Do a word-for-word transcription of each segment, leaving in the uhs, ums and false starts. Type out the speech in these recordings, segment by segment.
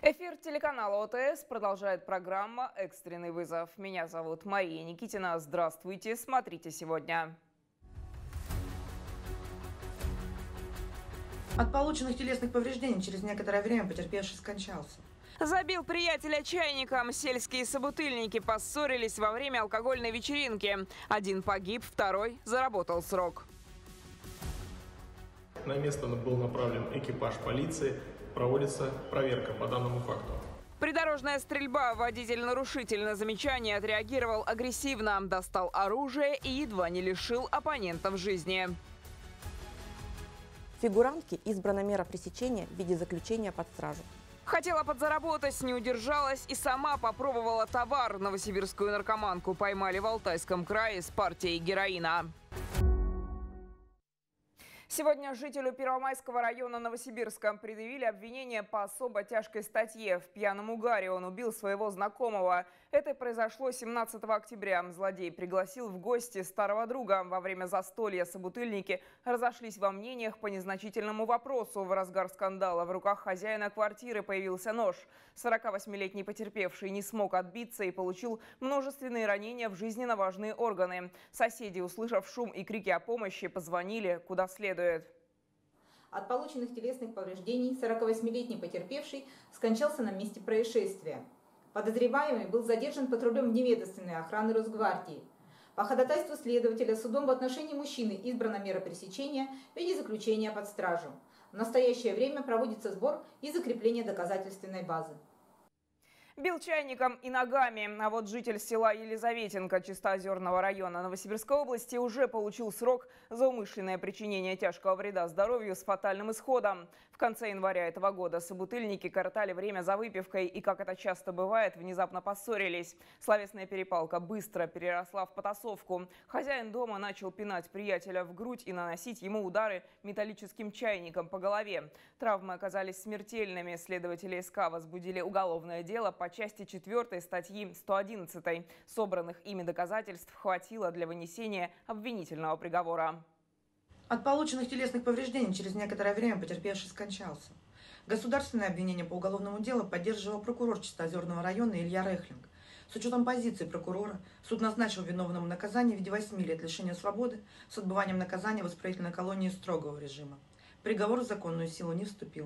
Эфир телеканала О Тэ Эс продолжает программа «Экстренный вызов». Меня зовут Мария Никитина. Здравствуйте. Смотрите сегодня. От полученных телесных повреждений через некоторое время потерпевший скончался. Забил приятеля чайником. Сельские собутыльники поссорились во время алкогольной вечеринки. Один погиб, второй заработал срок. На место был направлен экипаж полиции. Проводится проверка по данному факту. Придорожная стрельба. Водитель-нарушитель на замечание отреагировал агрессивно, достал оружие и едва не лишил оппонентов жизни. Фигурантке избрана мера пресечения в виде заключения под стражу. Хотела подзаработать, не удержалась и сама попробовала товар. Новосибирскую наркоманку поймали в Алтайском крае с партией героина. Сегодня жителю Первомайского района Новосибирска предъявили обвинение по особо тяжкой статье. В пьяном угаре он убил своего знакомого. Это произошло семнадцатого октября. Злодей пригласил в гости старого друга. Во время застолья собутыльники разошлись во мнениях по незначительному вопросу. В разгар скандала в руках хозяина квартиры появился нож. сорокавосьмилетний потерпевший не смог отбиться и получил множественные ранения в жизненно важные органы. Соседи, услышав шум и крики о помощи, позвонили куда следует. От полученных телесных повреждений сорокавосьмилетний потерпевший скончался на месте происшествия. Подозреваемый был задержан патрулем неведомственной охраны Росгвардии. По ходатайству следователя судом в отношении мужчины избрана мера пресечения в виде заключения под стражу. В настоящее время проводится сбор и закрепление доказательственной базы. Бил чайником и ногами. А вот житель села Елизаветинка Чистоозерного района Новосибирской области уже получил срок за умышленное причинение тяжкого вреда здоровью с фатальным исходом. В конце января этого года собутыльники коротали время за выпивкой и, как это часто бывает, внезапно поссорились. Словесная перепалка быстро переросла в потасовку. Хозяин дома начал пинать приятеля в грудь и наносить ему удары металлическим чайником по голове. Травмы оказались смертельными. Следователи эс ка возбудили уголовное дело по части четвёртой статьи сто одиннадцать. Собранных ими доказательств хватило для вынесения обвинительного приговора. От полученных телесных повреждений через некоторое время потерпевший скончался. Государственное обвинение по уголовному делу поддерживал прокурор Чистоозерного района Илья Рехлинг. С учетом позиции прокурора суд назначил виновному наказание в виде восьми лет лишения свободы с отбыванием наказания в исправительной колонии строгого режима. Приговор в законную силу не вступил.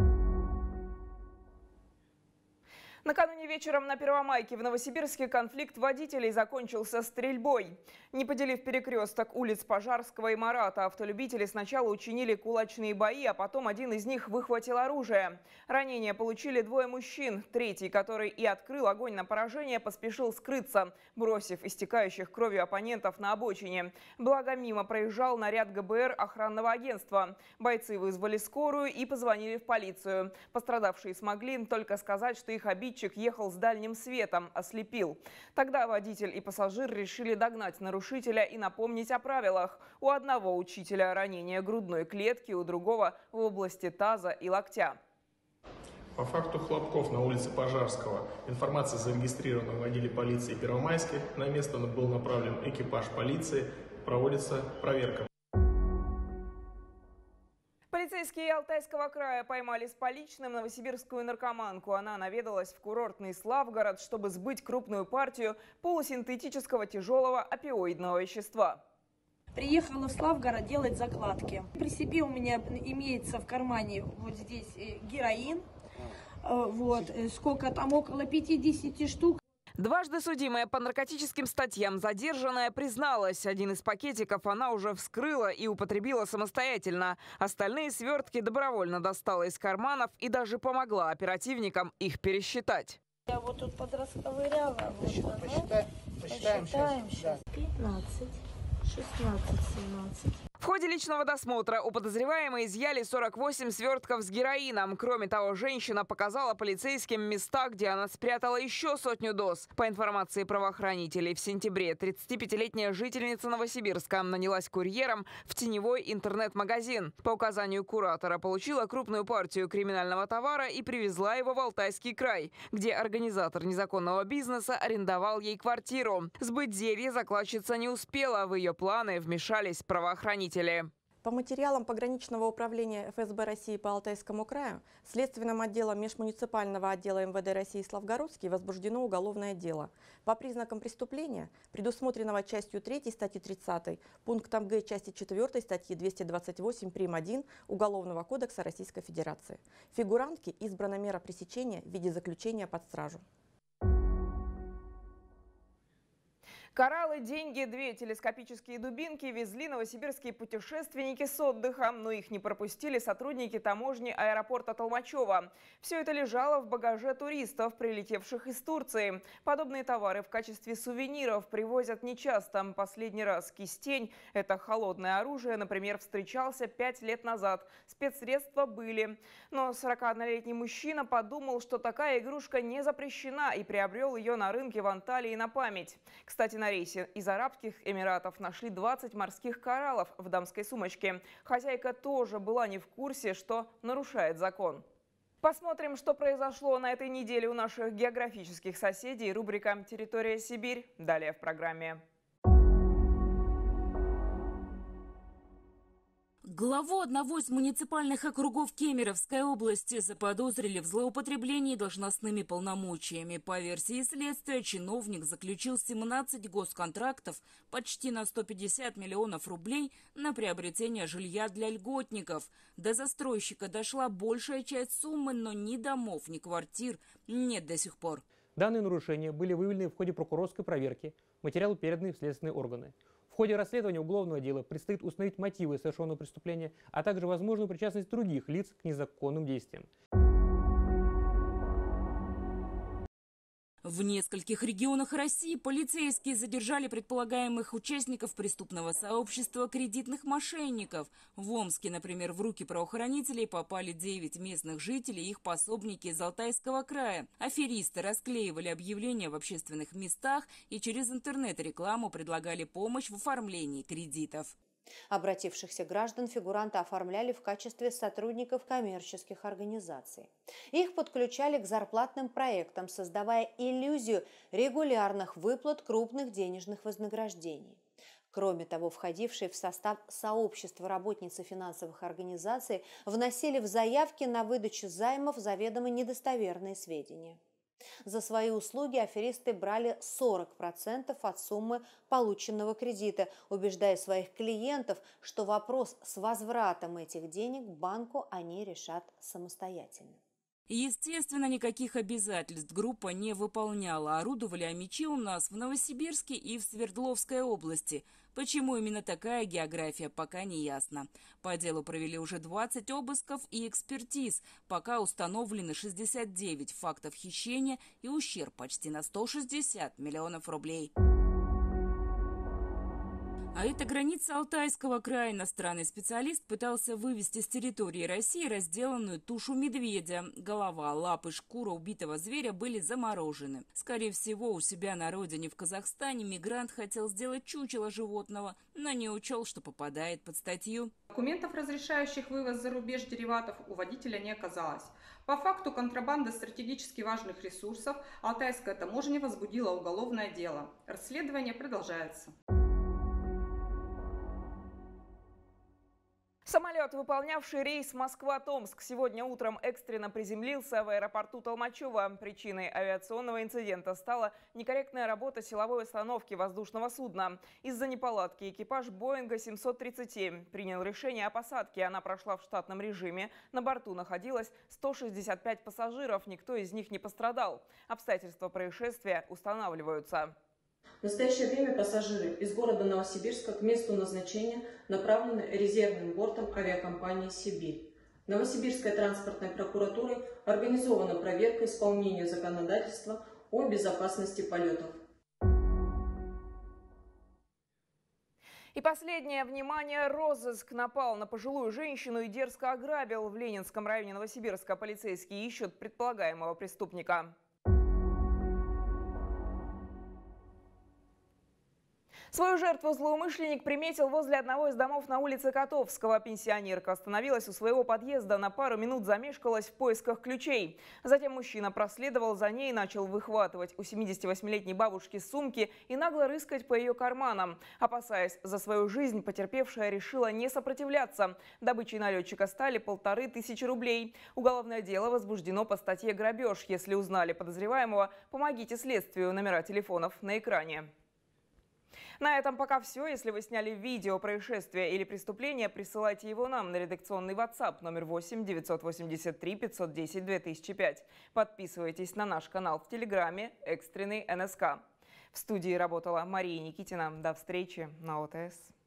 Накануне вечером на Первомайке в Новосибирске конфликт водителей закончился стрельбой. Не поделив перекресток улиц Пожарского и Марата, автолюбители сначала учинили кулачные бои, а потом один из них выхватил оружие. Ранения получили двое мужчин. Третий, который и открыл огонь на поражение, поспешил скрыться, бросив истекающих кровью оппонентов на обочине. Благо, мимо проезжал наряд гэ бэ эр охранного агентства. Бойцы вызвали скорую и позвонили в полицию. Пострадавшие смогли только сказать, что их обидчик ехал с дальним светом, ослепил. Тогда водитель и пассажир решили догнать нарушителя и напомнить о правилах. У одного учителя ранение грудной клетки, у другого в области таза и локтя. По факту хлопков на улице Пожарского информация зарегистрирована в отделе полиции Первомайской. На место был направлен экипаж полиции. Проводится проверка. Полицейские Алтайского края поймали с поличным новосибирскую наркоманку. Она наведалась в курортный Славгород, чтобы сбыть крупную партию полусинтетического тяжелого опиоидного вещества. Приехала в Славгород делать закладки. При себе у меня имеется в кармане вот здесь героин. Вот, сколько там, около пятидесяти штук. Дважды судимая по наркотическим статьям задержанная призналась. Один из пакетиков она уже вскрыла и употребила самостоятельно. Остальные свертки добровольно достала из карманов и даже помогла оперативникам их пересчитать. Я вот тут подрасковыряла. Вот, Посчитаем, посчитаем, посчитаем сейчас. пятнадцать, шестнадцать, семнадцать. В ходе личного досмотра у подозреваемой изъяли сорок восемь свертков с героином. Кроме того, женщина показала полицейским места, где она спрятала еще сотню доз. По информации правоохранителей, в сентябре тридцатипятилетняя жительница Новосибирска нанялась курьером в теневой интернет-магазин. По указанию куратора получила крупную партию криминального товара и привезла его в Алтайский край, где организатор незаконного бизнеса арендовал ей квартиру. Сбыть зелье закладчица не успела. В ее планы вмешались правоохранители. По материалам пограничного управления эф эс бэ России по Алтайскому краю следственным отделом межмуниципального отдела эм вэ дэ России Славгородский возбуждено уголовное дело. По признакам преступления, предусмотренного частью третьей статьи тридцатой, пунктом гэ части четвёртой статьи двести двадцать восемь прим. один Уголовного кодекса Российской Федерации. Фигурантке избрана мера пресечения в виде заключения под стражу. Кораллы, деньги, две телескопические дубинки везли новосибирские путешественники с отдыха, но их не пропустили сотрудники таможни аэропорта Толмачева. Все это лежало в багаже туристов, прилетевших из Турции. Подобные товары в качестве сувениров привозят нечасто. Последний раз кистень – это холодное оружие, например, встречался пять лет назад. Спецсредства были. Но сорокаоднолетний мужчина подумал, что такая игрушка не запрещена, и приобрел ее на рынке в Анталии на память. Кстати, на рейсе из Арабских Эмиратов нашли двадцать морских кораллов в дамской сумочке. Хозяйка тоже была не в курсе, что нарушает закон. Посмотрим, что произошло на этой неделе у наших географических соседей. Рубрика «Территория Сибирь». Далее в программе. Главу одного из муниципальных округов Кемеровской области заподозрили в злоупотреблении должностными полномочиями. По версии следствия, чиновник заключил семнадцать госконтрактов почти на сто пятьдесят миллионов рублей на приобретение жилья для льготников. До застройщика дошла большая часть суммы, но ни домов, ни квартир нет до сих пор. Данные нарушения были выявлены в ходе прокурорской проверки, материалы переданы в следственные органы. В ходе расследования уголовного дела предстоит установить мотивы совершенного преступления, а также возможную причастность других лиц к незаконным действиям. В нескольких регионах России полицейские задержали предполагаемых участников преступного сообщества кредитных мошенников. В Омске, например, в руки правоохранителей попали девять местных жителей и их пособники из Алтайского края. Аферисты расклеивали объявления в общественных местах и через интернет-рекламу предлагали помощь в оформлении кредитов. Обратившихся граждан фигуранты оформляли в качестве сотрудников коммерческих организаций. Их подключали к зарплатным проектам, создавая иллюзию регулярных выплат крупных денежных вознаграждений. Кроме того, входившие в состав сообщества работницы финансовых организаций вносили в заявки на выдачу займов заведомо недостоверные сведения. За свои услуги аферисты брали сорок процентов от суммы полученного кредита, убеждая своих клиентов, что вопрос с возвратом этих денег банку они решат самостоятельно. Естественно, никаких обязательств группа не выполняла. Орудовали омичи у нас в Новосибирске и в Свердловской области. Почему именно такая география, пока не ясно. По делу провели уже двадцать обысков и экспертиз. Пока установлены шестьдесят девять фактов хищения и ущерб почти на сто шестьдесят миллионов рублей. А это граница Алтайского края. Иностранный специалист пытался вывести с территории России разделанную тушу медведя. Голова, лапы, шкура убитого зверя были заморожены. Скорее всего, у себя на родине в Казахстане мигрант хотел сделать чучело животного, но не учел, что попадает под статью. Документов, разрешающих вывоз за рубеж дериватов, у водителя не оказалось. По факту контрабанды стратегически важных ресурсов Алтайская таможня возбудила уголовное дело. Расследование продолжается. Самолет, выполнявший рейс Москва-Томск, сегодня утром экстренно приземлился в аэропорту Толмачева. Причиной авиационного инцидента стала некорректная работа силовой установки воздушного судна. Из-за неполадки экипаж Боинга семьсот тридцать семь принял решение о посадке. Она прошла в штатном режиме. На борту находилось сто шестьдесят пять пассажиров. Никто из них не пострадал. Обстоятельства происшествия устанавливаются. В настоящее время пассажиры из города Новосибирска к месту назначения направлены резервным бортом авиакомпании «Сибирь». Новосибирской транспортной прокуратурой организована проверка исполнения законодательства о безопасности полетов. И последнее, внимание, розыск напал на пожилую женщину и дерзко ограбил. В Ленинском районе Новосибирска полицейские ищут предполагаемого преступника. Свою жертву злоумышленник приметил возле одного из домов на улице Котовского. Пенсионерка остановилась у своего подъезда, на пару минут замешкалась в поисках ключей. Затем мужчина проследовал за ней и начал выхватывать у семидесятивосьмилетней бабушки сумки и нагло рыскать по ее карманам. Опасаясь за свою жизнь, потерпевшая решила не сопротивляться. Добычей налетчика стали полторы тысячи рублей. Уголовное дело возбуждено по статье «Грабеж». Если узнали подозреваемого, помогите следствию. Номера телефонов на экране. На этом пока все. Если вы сняли видео происшествия или преступления, присылайте его нам на редакционный WhatsApp номер восемь девятьсот восемьдесят три пятьсот десять две тысячи пять. Подписывайтесь на наш канал в Телеграме «Экстренный эн эс ка». В студии работала Мария Никитина. До встречи на о тэ эс.